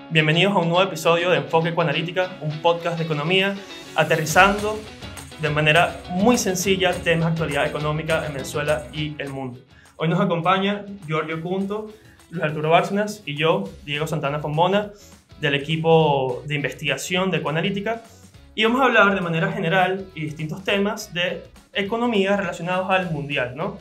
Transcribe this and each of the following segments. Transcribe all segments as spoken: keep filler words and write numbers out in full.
Bienvenidos a un nuevo episodio de Enfoque Ecoanalítica, un podcast de economía, aterrizando de manera muy sencilla temas de actualidad económica en Venezuela y el mundo. Hoy nos acompaña Giorgio Cunto, Luis Arturo Bárcenas y yo, Diego Santana Fombona, del equipo de investigación de Ecoanalítica, y vamos a hablar de manera general y distintos temas de economía relacionados al mundial, ¿no?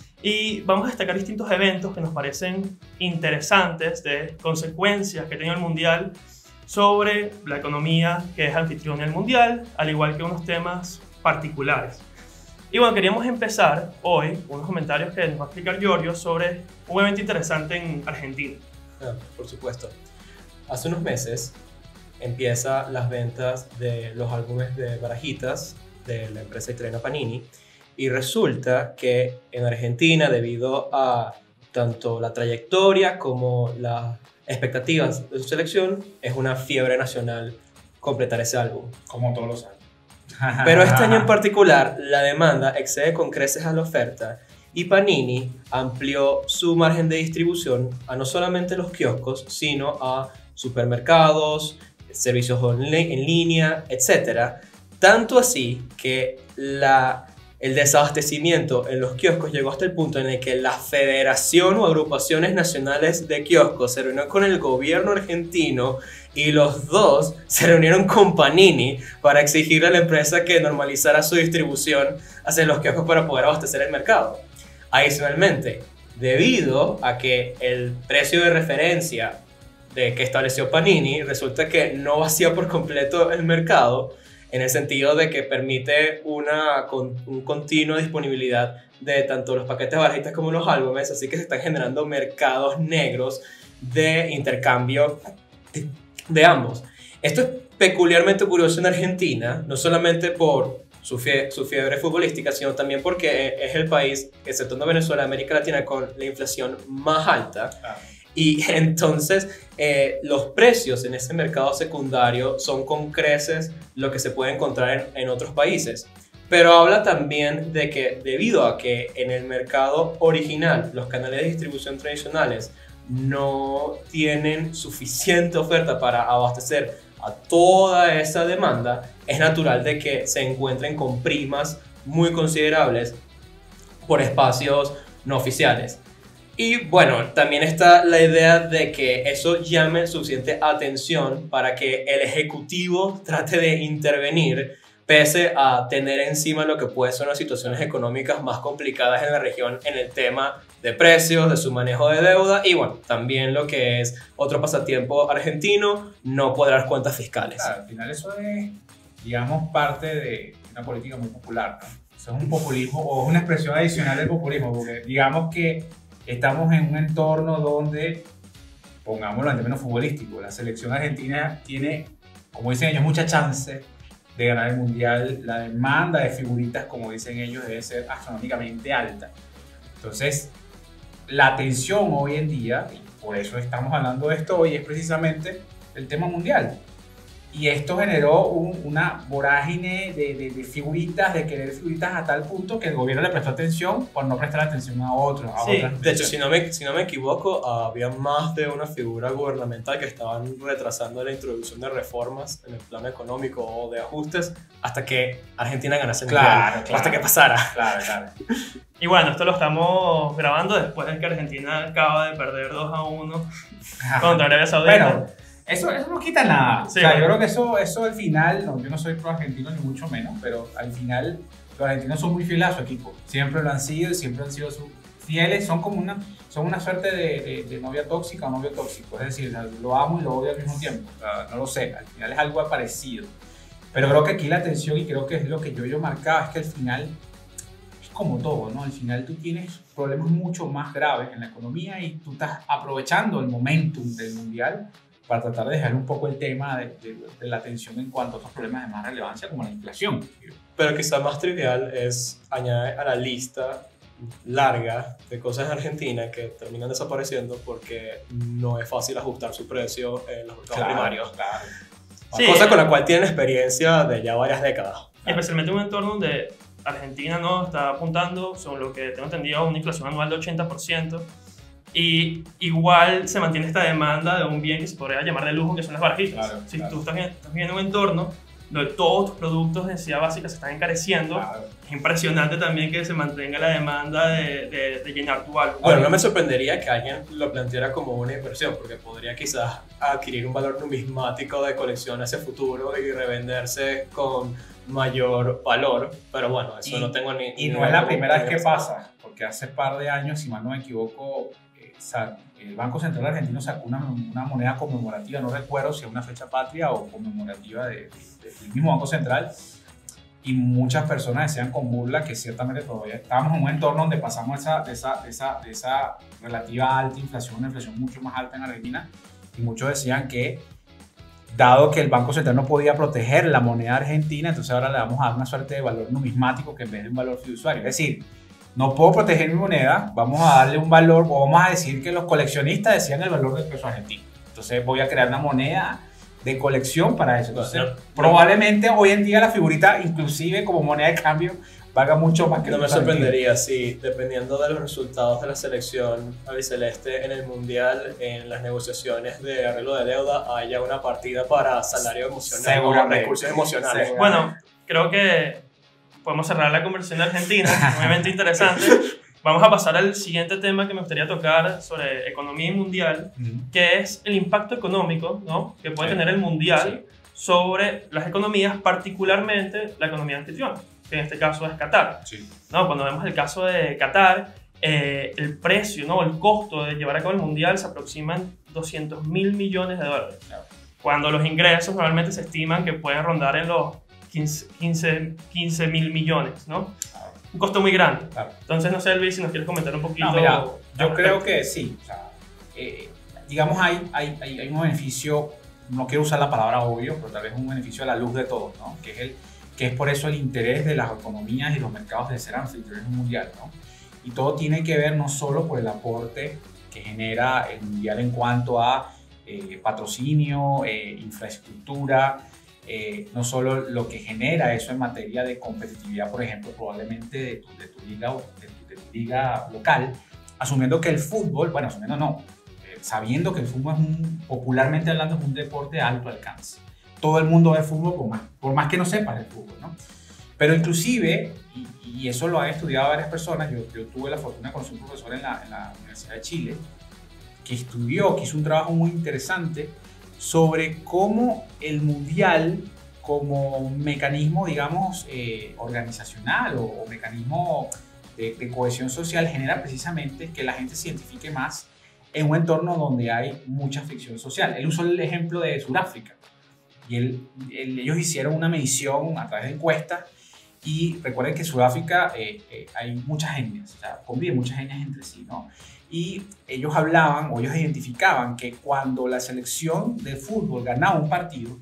Y vamos a destacar distintos eventos que nos parecen interesantes de consecuencias que tiene el mundial sobre la economía que es anfitrión del mundial, al igual que unos temas particulares. Y bueno, queríamos empezar hoy unos comentarios que nos va a explicar Giorgio sobre un evento interesante en Argentina. Ah, por supuesto. Hace unos meses empiezan las ventas de los álbumes de Barajitas de la empresa italiana Panini. Y resulta que en Argentina, debido a tanto la trayectoria como las expectativas de su selección, es una fiebre nacional completar ese álbum. Como todos los años. Pero este año en particular, la demanda excede con creces a la oferta y Panini amplió su margen de distribución a no solamente los kioscos, sino a supermercados, servicios en línea, etcétera. Tanto así que la... El desabastecimiento en los kioscos llegó hasta el punto en el que la Federación o Agrupaciones Nacionales de Kioscos se reunió con el gobierno argentino y los dos se reunieron con Panini para exigirle a la empresa que normalizara su distribución hacia los kioscos para poder abastecer el mercado. Adicionalmente, debido a que el precio de referencia de que estableció Panini resulta que no vacía por completo el mercado, en el sentido de que permite una con, un continua disponibilidad de tanto los paquetes barajitas como los álbumes, así que se están generando mercados negros de intercambio de, de ambos. Esto es peculiarmente curioso en Argentina, no solamente por su, fie, su fiebre futbolística, sino también porque es el país, exceptuando Venezuela, América Latina, con la inflación más alta. Ah. Y entonces eh, los precios en ese mercado secundario son con creces lo que se puede encontrar en, en otros países. Pero habla también de que debido a que en el mercado original los canales de distribución tradicionales no tienen suficiente oferta para abastecer a toda esa demanda, es natural de que se encuentren con primas muy considerables por espacios no oficiales. Y bueno, también está la idea de que eso llame suficiente atención para que el ejecutivo trate de intervenir, pese a tener encima lo que puede ser unas situaciones económicas más complicadas en la región en el tema de precios, de su manejo de deuda y bueno, también lo que es otro pasatiempo argentino, no cuadrar cuentas fiscales. Claro, al final eso es, digamos, parte de una política muy popular, ¿no? Eso es un populismo o una expresión adicional del populismo, porque digamos que estamos en un entorno donde, pongámoslo en términos futbolísticos, la selección argentina tiene, como dicen ellos, mucha chance de ganar el mundial. La demanda de figuritas, como dicen ellos, debe ser astronómicamente alta. Entonces, la atención hoy en día, y por eso estamos hablando de esto hoy, es precisamente el tema mundial. Y esto generó un, una vorágine de, de, de figuritas, de querer figuritas a tal punto que el gobierno le prestó atención por no prestar atención a otros. A sí, otras de hecho, si no, me, si no me equivoco, había más de una figura gubernamental que estaban retrasando la introducción de reformas en el plano económico o de ajustes hasta que Argentina ganase el claro, mundial, claro, hasta que pasara. Claro, claro. Y bueno, esto lo estamos grabando después de que Argentina acaba de perder dos a uno contra Arabia Saudita. Bueno, Eso, eso no quita nada. Sí, o sea, bueno. yo creo que eso, eso al final, no, yo no soy pro argentino ni mucho menos, pero al final los argentinos son muy fieles a su equipo. Siempre lo han sido y siempre han sido su, fieles. Son como una, son una suerte de, de, de novia tóxica o novio tóxico. Es decir, lo amo y lo odio al mismo tiempo. O sea, no lo sé, al final es algo parecido. Pero creo que aquí la atención, y creo que es lo que yo, yo marcaba, es que al final es como todo, ¿no? Al final tú tienes problemas mucho más graves en la economía y tú estás aprovechando el momentum del mundial para tratar de dejar un poco el tema de, de, de la atención en cuanto a otros problemas de más relevancia como la inflación. Pero quizá más trivial es añadir a la lista larga de cosas en Argentina que terminan desapareciendo porque no es fácil ajustar su precio en los mercados Claro, primarios. claro. Sí. Cosa con la cual tienen experiencia de ya varias décadas. Especialmente en un entorno donde Argentina no está apuntando, según lo que tengo entendido, a una inflación anual de ochenta por ciento. Y igual se mantiene esta demanda de un bien que se podría llamar de lujo, que son las barajitas. Claro, si claro. tú estás, en, estás viviendo en un entorno donde todos tus productos de necesidad básica se están encareciendo, Claro. es impresionante también que se mantenga la demanda de, de, de llenar tu algo. Bueno, no me sorprendería que alguien lo planteara como una inversión, porque podría quizás adquirir un valor numismático de colección hacia futuro y revenderse con mayor valor, pero bueno, eso Y- no tengo ni Y ni no idea es la cómo primera vez podría que pasar. pasa, porque hace par de años, si mal no me equivoco, eh, sa- el Banco Central Argentino sacó una, una moneda conmemorativa, no recuerdo si es una fecha patria o conmemorativa de- de- del mismo Banco Central, y muchas personas decían con burla que ciertamente todavía estábamos en un entorno donde pasamos esa, de, esa, de, esa, de esa relativa alta inflación, una inflación mucho más alta en Argentina, y muchos decían que dado que el Banco Central no podía proteger la moneda argentina, entonces ahora le vamos a dar una suerte de valor numismático que en vez de un valor fiduciario. Es decir, no puedo proteger mi moneda, vamos a darle un valor, o vamos a decir que los coleccionistas decían el valor del peso argentino. Entonces voy a crear una moneda de colección para eso. Entonces, No, no, probablemente hoy en día la figurita, inclusive como moneda de cambio, valga mucho más que No el me peso argentino. sorprendería si, dependiendo de los resultados de la selección albiceleste en el Mundial, en las negociaciones de arreglo de deuda, haya una partida para salario emocional o Seguramente. recursos emocionales. Seguramente. Bueno, creo que podemos cerrar la conversación de Argentina, obviamente interesante. Vamos a pasar al siguiente tema que me gustaría tocar sobre economía mundial, Ujú. que es el impacto económico, ¿no?, que puede Sí. tener el mundial sobre las economías, particularmente la economía anfitriona, que en este caso es Qatar. Sí. ¿No? Cuando vemos el caso de Qatar, eh, el precio, ¿no?, el costo de llevar a cabo el mundial se aproxima en doscientos mil millones de dólares, Claro. cuando los ingresos normalmente se estiman que pueden rondar en los quince mil millones, ¿no? Claro. Un costo muy grande. Claro. Entonces, no sé, Elvis, si nos quieres comentar un poquito. No, mira, al yo respecto. creo que sí. O sea, eh, digamos, hay, hay, hay, hay un beneficio, no quiero usar la palabra obvio, pero tal vez un beneficio a la luz de todos, ¿no? Que es, el, que es por eso el interés de las economías y los mercados de ser anfitriones mundial, ¿no? Y todo tiene que ver no solo por el aporte que genera el mundial en cuanto a eh, patrocinio, eh, infraestructura, eh, no solo lo que genera eso en materia de competitividad, por ejemplo, probablemente de tu, de tu, liga, de tu, de tu liga local, asumiendo que el fútbol, bueno, asumiendo no, eh, sabiendo que el fútbol es un, popularmente hablando, es un deporte de alto alcance. Todo el mundo ve fútbol, por más, por más que no sepas del fútbol, ¿no? Pero inclusive, y, y eso lo han estudiado varias personas, yo, yo tuve la fortuna de conocer un profesor en la, en la Universidad de Chile, que estudió, que hizo un trabajo muy interesante sobre cómo el mundial como mecanismo, digamos, eh, organizacional o, o mecanismo de, de cohesión social genera precisamente que la gente se identifique más en un entorno donde hay mucha fricción social. Él usó el ejemplo de Sudáfrica y él, él- ellos hicieron una medición a través de encuestas y recuerden que en Sudáfrica eh, eh, hay muchas etnias, o sea, conviven muchas etnias entre sí, ¿no? Y ellos hablaban o ellos identificaban que cuando la selección de fútbol ganaba un partido,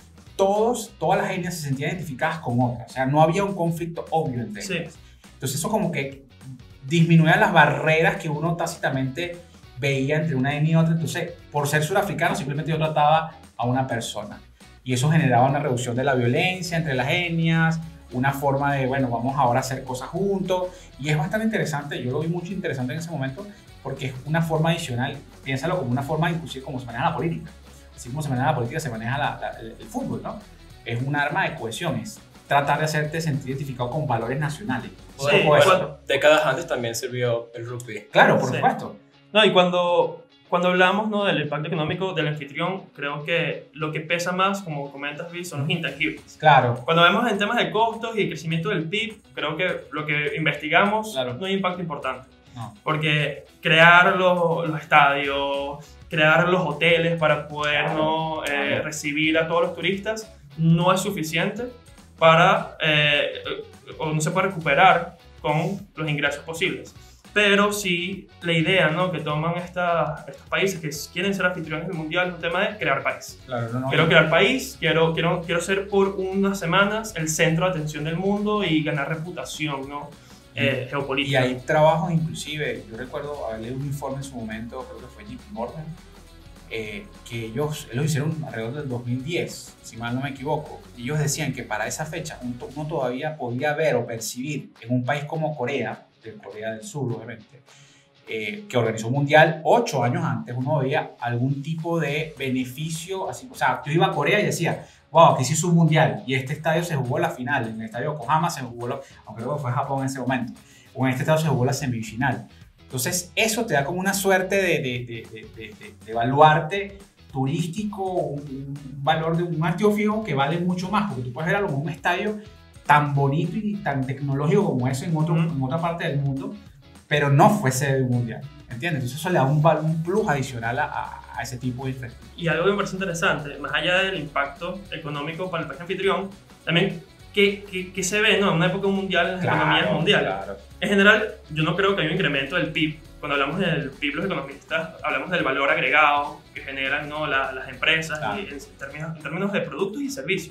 todos, todas las etnias se sentían identificadas con otras. O sea, no había un conflicto obvio entre Sí. ellas. Entonces eso como que disminuía las barreras que uno tácitamente veía entre una etnia y otra. Entonces, por ser surafricano, simplemente yo trataba a una persona. Y eso generaba una reducción de la violencia entre las etnias, una forma de, bueno, vamos ahora a hacer cosas juntos. Y es bastante interesante, yo lo vi mucho interesante en ese momento, porque es una forma adicional, piénsalo como una forma inclusive como se maneja la política. Así como se maneja la política, se maneja la- la- el, el fútbol, ¿no? Es un arma de cohesión, es tratar de hacerte sentir identificado con valores nacionales. Sí, Solo por eso. bueno. Décadas antes también sirvió el rugby. Claro, por Sí. supuesto. No, y cuando, cuando hablamos, ¿no?, del impacto económico del anfitrión, creo que lo que pesa más, como comentas, Luis, son los intangibles. Claro. Cuando vemos en temas de costos y crecimiento del P I B, creo que lo que investigamos Claro. no hay impacto importante. No. Porque crear los, los estadios, crear los hoteles para poder, ¿no?, eh, recibir a todos los turistas no es suficiente para, eh, o no se puede recuperar con los ingresos posibles. Pero sí, la idea, ¿no?, que toman esta- estos países que quieren ser anfitriones del mundial es un tema de crear país. Claro, no, no. Quiero crear país, quiero, quiero, quiero ser por unas semanas el centro de atención del mundo y ganar reputación, ¿no?, eh, Y geopolítica. hay trabajos inclusive, yo recuerdo haber leído un informe en su momento, creo que fue J P Morgan, eh, que ellos, ellos hicieron alrededor del dos mil diez, si mal no me equivoco. Y ellos decían que para esa fecha uno uno todavía podía ver o percibir en un país como Corea, de Corea del Sur obviamente, eh, que organizó un mundial ocho años antes, uno veía algún tipo de beneficio. Así, o sea, yo iba a Corea y decía, wow, aquí se hizo un mundial y este estadio se jugó la final, en el estadio Yokohama se jugó, la, aunque luego fue Japón en ese momento, o en este estadio se jugó la semifinal. Entonces, eso te da como una suerte de, de, de, de, de, de, de evaluarte turístico, un, un valor de un activo fijo que vale mucho más, porque tú puedes ver a lo mejor un estadio tan bonito y tan tecnológico como ese en, otro, mm. en otra parte del mundo, pero no fue sede de un mundial, ¿entiendes? Entonces eso le da un, un plus adicional a, a ese tipo de infraestructura. Y algo que me parece interesante, más allá del impacto económico para el país anfitrión, también que, que, que se ve, ¿no?, en una época mundial, en las claro, economías mundiales. Claro. En general, yo no creo que haya un incremento del P I B. Cuando hablamos del P I B, los economistas hablamos del valor agregado que generan, ¿no?, la, las empresas, claro, y en, términos, en términos de productos y servicios.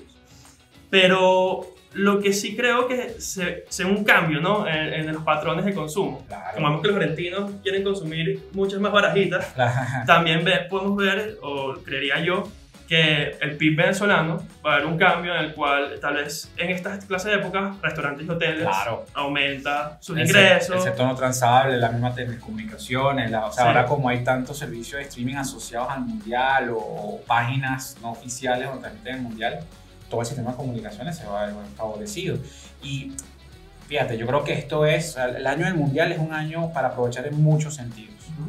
Pero lo que sí creo que se, se un cambio, ¿no?, en, en los patrones de consumo. Claro. Como vemos que los argentinos quieren consumir muchas más barajitas, claro, también ve, podemos ver, o creería yo, que el P I B venezolano va a haber un cambio en el cual tal vez en estas clases de épocas restaurantes y hoteles, claro, aumenta sus el ingresos. El sector no transable, la misma telecomunicaciones, la, o sea, sí, ahora como hay tantos servicios de streaming asociados al mundial o, o páginas no oficiales donde transmiten el mundial, todo el sistema de comunicaciones se va a ver favorecido. Y fíjate, yo creo que esto es, el año del mundial es un año para aprovechar en muchos sentidos. Uh-huh.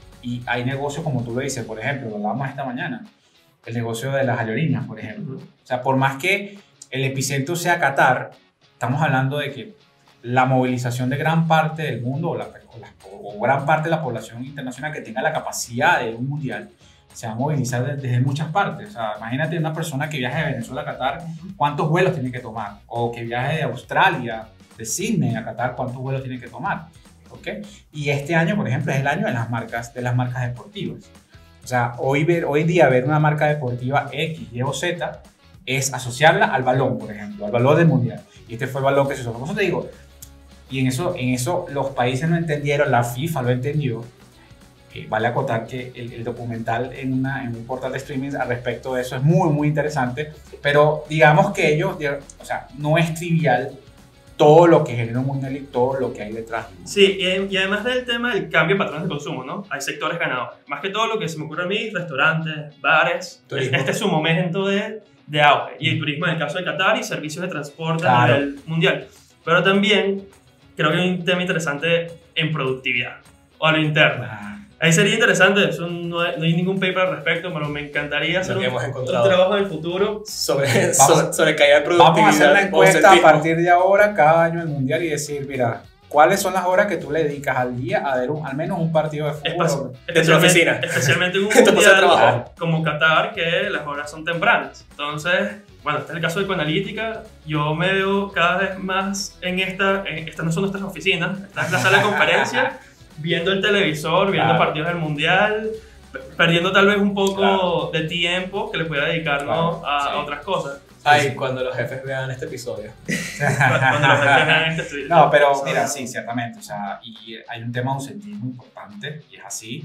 Y hay negocios, como tú lo dices, por ejemplo, lo hablábamos esta mañana, el negocio de las aerolíneas, por ejemplo. Uh-huh. O sea, por más que el epicentro sea Qatar, estamos hablando de que la movilización de gran parte del mundo, o, la, o, la, o gran parte de la población internacional que tenga la capacidad de un mundial, se va a movilizar desde muchas partes. O sea, imagínate una persona que viaje de Venezuela a Qatar, ¿cuántos vuelos tiene que tomar? O que viaje de Australia, de Sydney a Qatar, ¿cuántos vuelos tiene que tomar? ¿Okay? Y este año, por ejemplo, es el año de las marcas, de las marcas deportivas. O sea, hoy, ver, hoy día ver una marca deportiva X, Y o Z es asociarla al balón, por ejemplo, al balón del mundial. Y este fue el balón que se usó. Por eso te digo, y en eso, en eso los países no entendieron, la FIFA lo entendió. Eh, vale acotar que el, el documental en, una, en un portal de streaming al respecto de eso es muy, muy interesante, pero digamos que ellos, o sea, no es trivial todo lo que genera un mundial y todo lo que hay detrás. Sí, y, y además del tema del cambio de patrones de consumo, ¿no? Hay sectores ganadores. Más que todo lo que se me ocurre a mí, restaurantes, bares, turismo. Este es su momento de, de auge. Y el turismo en el caso de Qatar y servicios de transporte, claro, a nivel mundial. Pero también creo que hay un tema interesante en productividad o a lo interno. Ah. Ahí sería interesante, eso no hay, no hay ningún paper al respecto, pero me encantaría hacer un, un trabajo en el futuro sobre, sobre, sobre caída de productividad. Vamos a hacer la encuesta a partir de ahora, cada año el mundial, y decir, mira, ¿cuáles son las horas que tú le dedicas al día a ver un, al menos un partido de fútbol? Dentro de la oficina. Especialmente en un mundial como Qatar, que las horas son tempranas. Entonces, bueno, este es el caso de Coanalítica. Yo me veo cada vez más en esta, en, estas no son nuestras oficinas, esta es la sala de conferencia, viendo el televisor, viendo, claro, partidos del mundial, perdiendo tal vez un poco, claro, de tiempo que le pueda dedicar, ¿no?, a, sí, a otras cosas. Ay, sí, cuando los jefes vean este episodio. Cuando los jefes vean este episodio. No, pero mira, sí, ciertamente. O sea, y hay un tema ausentismo importante, y es así.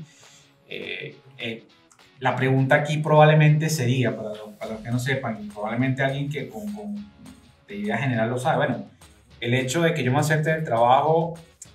Eh, eh, la pregunta aquí probablemente sería, para los, para los que no sepan, y probablemente alguien que con, con de idea general lo sabe, bueno, el hecho de que yo me acepte del trabajo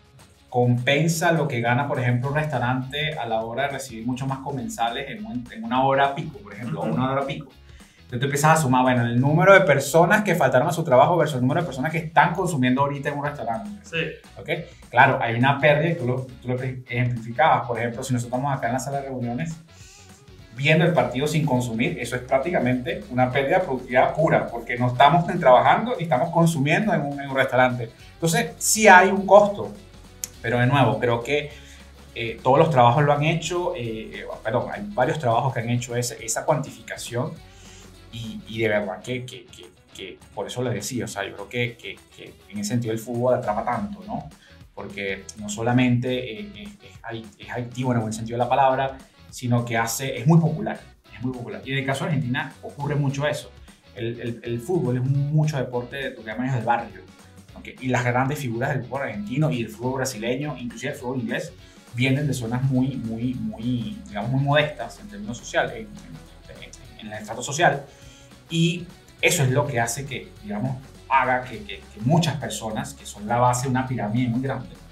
compensa lo que gana, por ejemplo, un restaurante a la hora de recibir mucho más comensales en, un, en una hora pico, por ejemplo, o uh-huh, una hora pico. Entonces tú empiezas a sumar, bueno, el número de personas que faltaron a su trabajo versus el número de personas que están consumiendo ahorita en un restaurante. Sí. ¿Ok? Claro, hay una pérdida, y tú lo, tú lo ejemplificabas. Por ejemplo, si nosotros estamos acá en la sala de reuniones viendo el partido sin consumir, eso es prácticamente una pérdida de productividad pura, porque no estamos ni trabajando ni estamos consumiendo en un, en un restaurante. Entonces, sí hay un costo. Pero de nuevo, creo que eh, todos los trabajos lo han hecho, eh, perdón, hay varios trabajos que han hecho esa, esa cuantificación, y, y de verdad que, que, que, que por eso les decía, o sea, yo creo que, que, que en ese sentido el fútbol atrapa tanto, ¿no? Porque no solamente eh, es, es adictivo en el buen sentido de la palabra, sino que hace, es muy popular, es muy popular. Y en el caso de Argentina ocurre mucho eso. El, el, el fútbol es mucho deporte de lo que llamamos de barrio. Okay. Y las grandes figuras del fútbol argentino y el fútbol brasileño, inclusive el fútbol inglés, vienen de zonas muy, muy, muy, digamos, muy modestas en términos sociales, en, en, en el estrato social. Y eso es lo que hace que, digamos, haga que, que, que muchas personas, que son la base de una pirámide muy grande,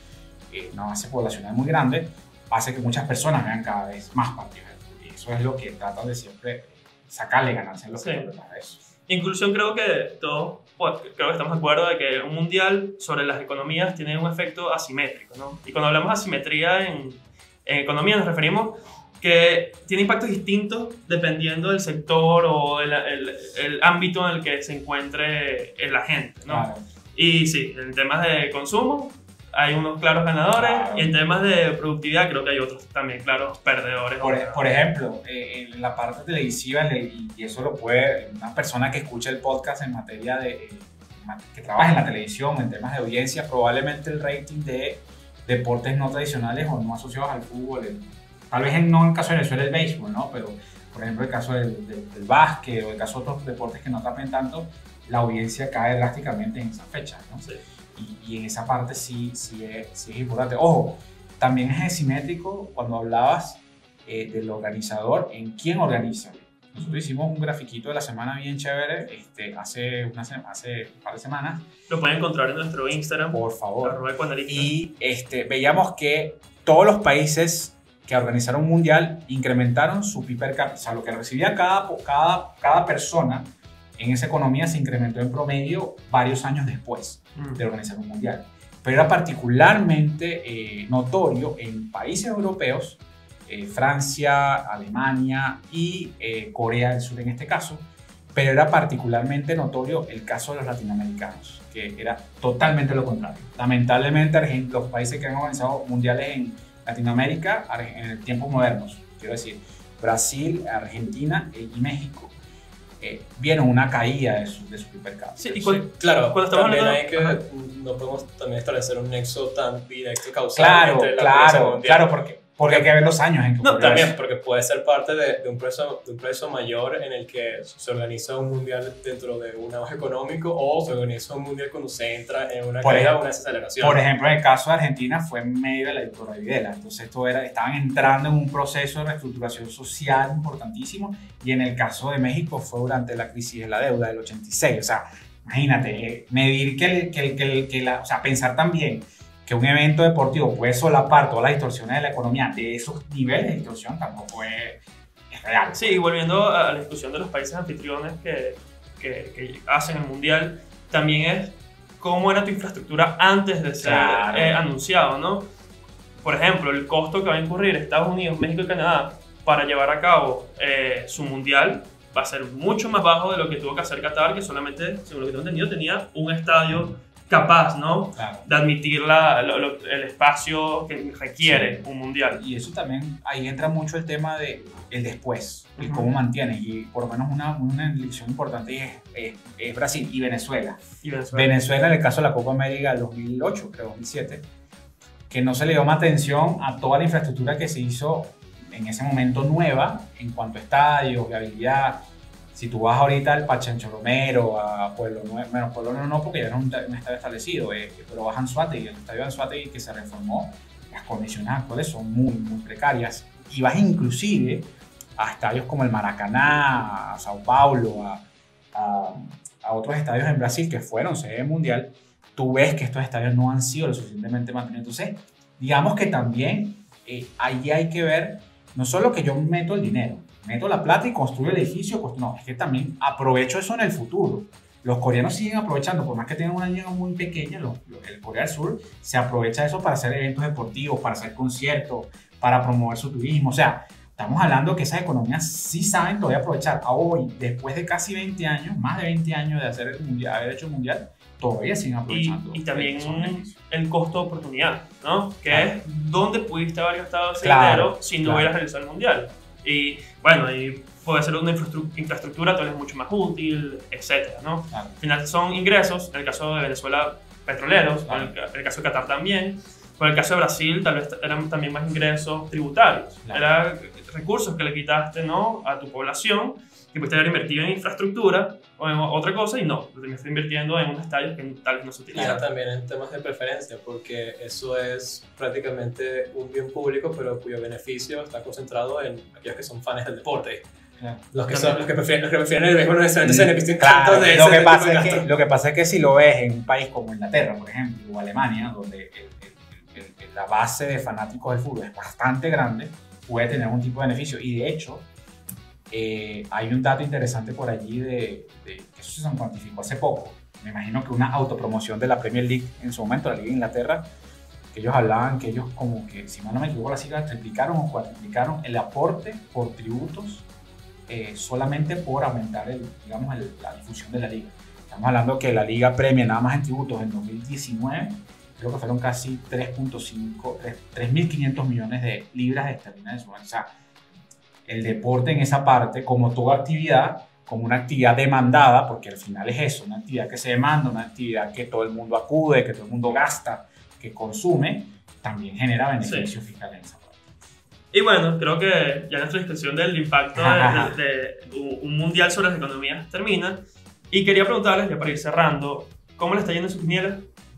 eh, una base poblacional muy grande, hace que muchas personas vean cada vez más partidos de fútbol. Y eso es lo que tratan de siempre sacarle ganancia a los Sí. futbolistas de eso. Inclusión, creo que todos, pues, creo que estamos de acuerdo de que un mundial sobre las economías tiene un efecto asimétrico, ¿no? Y cuando hablamos de asimetría en, en economía nos referimos que tiene impactos distintos dependiendo del sector o el, el, el ámbito en el que se encuentre la gente, ¿no? Claro. Y sí, en temas de consumo hay unos claros ganadores, Claro. y en temas de productividad creo que hay otros también claros perdedores. Por, por ejemplo, eh, en la parte televisiva, en el- y eso lo puede, una persona que escucha el podcast en materia de, eh, que trabaja en la televisión, en temas de audiencia, probablemente el rating de deportes no tradicionales o no asociados al fútbol, el- tal vez en, no en el caso de Venezuela el béisbol, ¿no? Pero por ejemplo el caso del, del, del básquet o el caso de otros deportes que no tapen tanto, la audiencia cae drásticamente en esas fechas, ¿no? Sí. Y, y en esa parte sí, sí, es, sí es importante. Ojo, también es asimétrico cuando hablabas eh, del organizador, en quién organiza. Nosotros hicimos un grafiquito de la semana bien chévere este, hace, una, se- hace un par de semanas, Lo pueden encontrar en nuestro Instagram, por favor. arroba ecoanalítica. Y este, veíamos que todos los países que organizaron un mundial incrementaron su P I B per cápita, o sea, lo que recibía cada, cada, cada persona en esa economía se incrementó en promedio varios años después Mm. de organizar un mundial. Pero era particularmente eh, notorio en países europeos, eh, Francia, Alemania y eh, Corea del Sur en este caso, pero era particularmente notorio el caso de los latinoamericanos, que era totalmente lo contrario. Lamentablemente, Argen- los países que han organizado mundiales en Latinoamérica Arge- en el tiempos modernos, quiero decir, Brasil, Argentina eh, y México, eh, vieron una caída de su, de su P I B per cápita. Sí, y Sí, cuando, claro, cuando estamos también hablando- hay que, Ajá. no podemos también establecer un nexo tan directo y causal Claro, entre la pobreza claro, mundial. claro, porque, porque hay que ver los años en que No, ocurrió También, eso. porque puede ser parte de, de un proceso, de un proceso mayor en el que se organiza un mundial dentro de un auge económico o se organiza un mundial cuando se entra en una Por caída ejemplo, o una desaceleración. Por ejemplo, en el caso de Argentina fue en medio de la dictadura de Videla. Entonces, esto era, estaban entrando en un proceso de reestructuración social importantísimo. Y en el caso de México fue durante la crisis de la deuda del ochenta y seis. O sea, imagínate, eh, medir que, el- que, el- que, el- que la, o sea, pensar también que un evento deportivo puede solapar todas las distorsiones de la economía de esos niveles de distorsión tampoco es, es real. Sí, y volviendo a la discusión de los países anfitriones que, que, que hacen el mundial, también es cómo era tu infraestructura antes de ser Claro. eh, anunciado, ¿no? Por ejemplo, el costo que va a incurrir Estados Unidos, México y Canadá para llevar a cabo eh, su mundial va a ser mucho más bajo de lo que tuvo que hacer Qatar, que solamente, según lo que tengo entendido, tenía un estadio capaz, ¿no?, Claro. de admitir la, lo- lo- el espacio que requiere un mundial. Y eso también, ahí entra mucho el tema de el después, el Ujú. cómo mantienes. Y por lo menos una, una elección importante es, es, es Brasil y Venezuela. Y Venezuela. Venezuela, en el caso de la Copa América del dos mil ocho, creo, dos mil siete, que no se le dio más atención a toda la infraestructura que se hizo en ese momento nueva en cuanto a estadios, viabilidad. Si tú vas ahorita al Pachancho Romero, a Pueblo Nuevo, bueno, Pueblo Nuevo no, porque ya era un, un estadio establecido, eh, pero vas a Anzoátegui, el estadio de Anzoátegui que se reformó, las condiciones actuales son muy, muy precarias. Y vas inclusive a estadios como el Maracaná, a Sao Paulo, a, a, a otros estadios en Brasil que fueron sede mundial, tú ves que estos estadios no han sido lo suficientemente mantenidos. Entonces, digamos que también eh, ahí hay que ver, no solo que yo meto el dinero, meto la plata y construyo el edificio, construyo, no, es que también aprovecho eso en el futuro. Los coreanos siguen aprovechando, por más que tengan una liga muy pequeña, los, los- el Corea del Sur se aprovecha eso para hacer eventos deportivos, para hacer conciertos, para promover su turismo. O sea, estamos hablando que esas economías sí saben todavía aprovechar. A hoy, después de casi veinte años, más de veinte años de hacer el mundial, haber hecho el mundial, todavía siguen Y, aprovechando. y también esos beneficios. el costo de oportunidad, ¿no? Que Claro. es dónde pudiste haber gastado ese Claro, dinero si no claro. hubieras realizado el mundial. Y bueno, y puede ser una infrastru- infraestructura tal vez mucho más útil, etcétera, ¿no? Claro. Al final son ingresos, en el caso de Venezuela, petroleros, Claro. en el, ca- el caso de Qatar también. Por el caso de Brasil, tal vez eran también más ingresos tributarios. Claro. Eran recursos que le quitaste, ¿no?, a tu población, que pudiste haber invertido en infraestructura o en otra cosa, y no, lo terminaste invirtiendo en un estadio que tal vez no se Y utiliza. también en temas de preferencia, porque eso es prácticamente un bien público, pero cuyo beneficio está concentrado en aquellos que son fans del deporte. Claro. Los que, son, los que, prefieren, los que prefieren el béisbol no necesariamente se benefician Claro, tanto de lo, ese que tipo pasa de es que, gasto. lo que pasa es que si lo ves en un país como Inglaterra, por ejemplo, o Alemania, donde el, el- el, la base de fanáticos del fútbol es bastante grande, puede tener algún tipo de beneficio. Y de hecho, eh, hay un dato interesante por allí de, de que eso se cuantificó hace poco. Me imagino que una autopromoción de la Premier League en su momento, la Liga de Inglaterra, que ellos hablaban que ellos como que, si mal no me equivoco, las cifras triplicaron o cuatriplicaron el aporte por tributos eh, solamente por aumentar el, digamos, el, la difusión de la liga. Estamos hablando que la Liga Premier nada más en tributos en dos mil diecinueve creo que fueron casi tres punto cinco, tres mil quinientos millones de libras esterlinas de su año. O sea, el deporte en esa parte, como toda actividad, como una actividad demandada, porque al final es eso, una actividad que se demanda, una actividad que todo el mundo acude, que todo el mundo gasta, que consume, también genera beneficios sí. fiscales en esa parte. Y bueno, creo que ya nuestra discusión del impacto de, de, de un mundial sobre las economías termina. Y quería preguntarles, ya para ir cerrando, ¿cómo le está yendo en sus quinielas?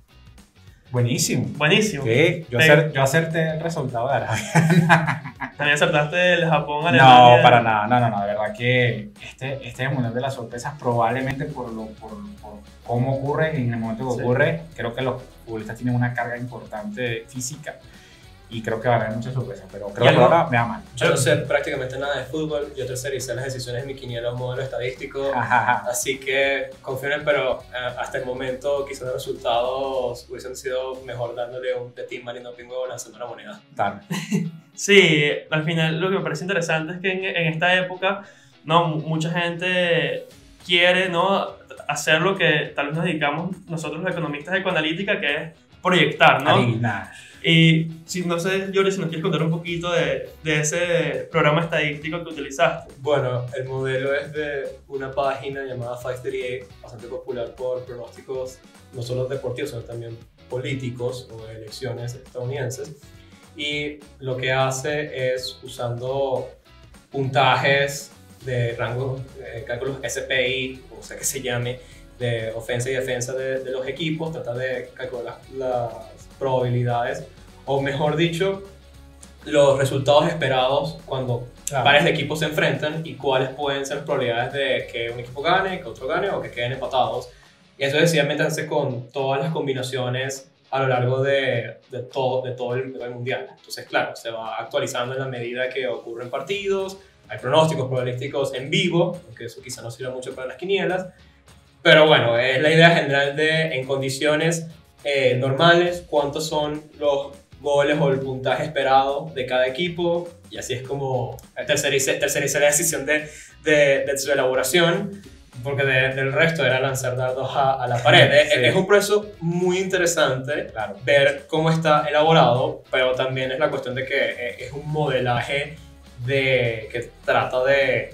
Buenísimo. Buenísimo. Sí, yo, acer, yo acerté el resultado de Arabia. ¿También acertaste el Japón, Alemania? No, para nada. No, no, no. De verdad que este, este es el mundial de las sorpresas, probablemente por, lo, por, por cómo ocurre y en el momento que sí. ocurre. Creo que los futbolistas tienen una carga importante física y creo que va a haber muchas sorpresas, pero creo que ahora me da mal. Yo no sé prácticamente nada de fútbol, yo tercericé las decisiones de mi quiniela modelo estadístico, ajá. así que confío en él, pero eh, hasta el momento quizás los resultados hubiesen sido mejor dándole un tetín marino pingüe lanzando una moneda. Tal. Sí, al final lo que me parece interesante es que en, en esta época no, mucha gente quiere no, hacer lo que tal vez nos dedicamos nosotros los economistas de ecoanalítica, que es proyectar, ¿no? Adivinar. Y si, no sé, Jordi, si nos quieres contar un poquito de, de ese programa estadístico que utilizaste. Bueno, el modelo es de una página llamada quinientos treinta y ocho, bastante popular por pronósticos no solo deportivos, sino también políticos o de elecciones estadounidenses. Y lo que hace es, usando puntajes de rango, eh, cálculos S P I, o sea que se llame, de ofensa y defensa de, de los equipos, trata de calcular las probabilidades, o mejor dicho, los resultados esperados cuando claro. pares de equipos se enfrentan y cuáles pueden ser las probabilidades de que un equipo gane, que otro gane o que queden empatados. Y eso decididamente hace con todas las combinaciones a lo largo de, de, todo, de todo el, el mundial. Entonces, claro, se va actualizando en la medida que ocurren partidos, hay pronósticos probabilísticos en vivo, aunque eso quizá no sirva mucho para las quinielas, pero bueno, es la idea general de, en condiciones eh, normales, cuántos son los goles o el puntaje esperado de cada equipo, y así es como terceriza, terceriza la decisión de, de, de su elaboración, porque de, del resto era lanzar dardos a, a la pared. Sí. Es, es un proceso muy interesante, claro, ver cómo está elaborado, pero también es la cuestión de que es un modelaje de, que trata de,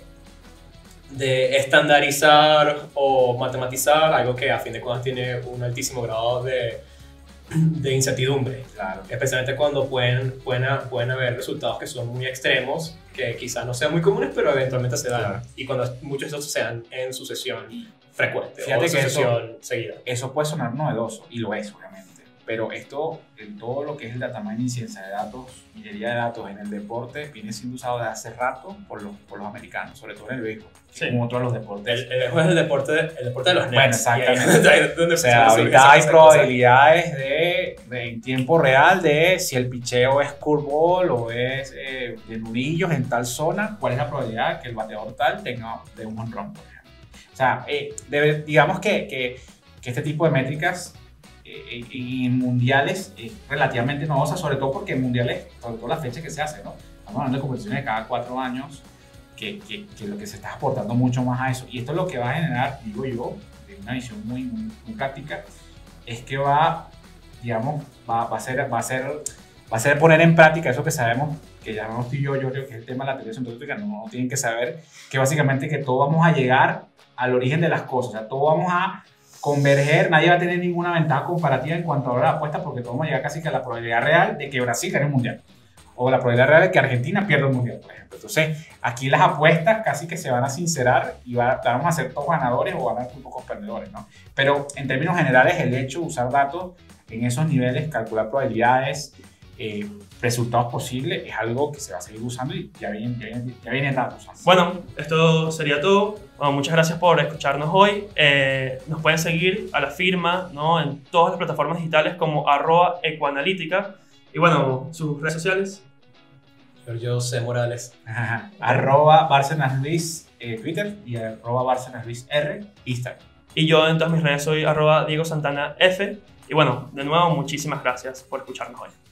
de estandarizar o matematizar algo que a fin de cuentas tiene un altísimo grado de, de incertidumbre, claro, especialmente cuando pueden, pueden, pueden haber resultados que son muy extremos, que quizás no sean muy comunes, pero eventualmente se dan, claro, y cuando muchos de esos se dan en sucesión frecuente. Fíjate o que sucesión eso, seguida. Eso puede sonar novedoso, y lo es obviamente, pero esto, en todo lo que es el data mining, ciencia de datos, minería de datos en el deporte, viene siendo usado desde hace rato por los, por los americanos, sobre todo en el béisbol, sí, como otros los deportes. El, el béisbol es el deporte, el deporte de los nerds. Bueno, exactamente. Ahí, donde o sea, ahorita hay probabilidades de, de, en tiempo real de si el picheo es curveball o es eh, de nudillos en tal zona, cuál es la probabilidad que el bateador tal tenga de un home run, por ejemplo. O sea, eh, debe, digamos que, que, que este tipo de métricas y en mundiales es relativamente novedosa, sobre todo porque en mundiales, sobre todo la fecha que se hace, ¿no? Estamos hablando de competiciones de cada cuatro años, que, que, que lo que se está aportando mucho más a eso. Y esto es lo que va a generar, digo yo, de una visión muy, muy, muy práctica, es que va, digamos, va, va, a ser, va, a ser, va a ser poner en práctica eso que sabemos, que ya no estoy yo, yo creo que es el tema de la teoría científica, no, no tienen que saber, que básicamente que todos vamos a llegar al origen de las cosas, o sea, todos vamos a converger, nadie va a tener ninguna ventaja comparativa en cuanto a la hora de apuestas, porque todos vamos a llegar casi que a la probabilidad real de que Brasil gane el mundial, o la probabilidad real de que Argentina pierda el mundial, por ejemplo. Entonces, aquí las apuestas casi que se van a sincerar y va, vamos a ser todos ganadores o van a ser muy pocos perdedores, ¿no? Pero en términos generales, el hecho de usar datos en esos niveles, calcular probabilidades, eh, resultados posibles, es algo que se va a seguir usando y ya vienen, ya vienen, ya vienen datos. Bueno, esto sería todo. Bueno, muchas gracias por escucharnos hoy. Eh, nos pueden seguir a la firma, ¿no?, en todas las plataformas digitales como arroba ecoanalítica. Y bueno, sus redes sociales. Giorgio C. Morales. Ajá. Arroba Bárcenas Luis eh, Twitter y arroba Bárcenas Luis R Instagram. Y yo en todas mis redes soy arroba Diego Santana F. Y bueno, de nuevo, muchísimas gracias por escucharnos hoy.